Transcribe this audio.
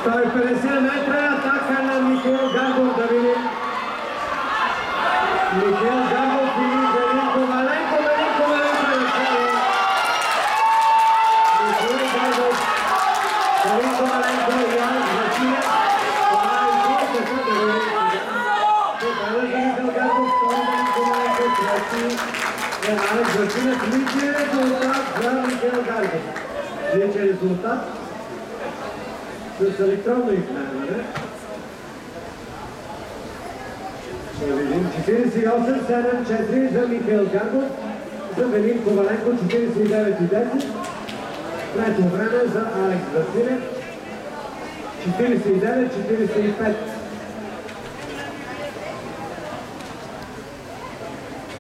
150 метра атака на Михаил Гаргов, да видим. Михаил Гаргов и Велин Коваленко, Велин Коваленко е начало. Михаил Гаргов, Велин Коваленко и Алекс Василев. Това е излиза, да видим. Това е Михаил Гаргов, Велин Коваленко, трети. Алекс Василев, личен резултат за Михаил Гаргов. Личен резултат с електронно измерване. Ще видим 48-7-4 за Михаил Гаргов, за Велин Коваленко 49-10. Трето време за Алекс Василев 49-45.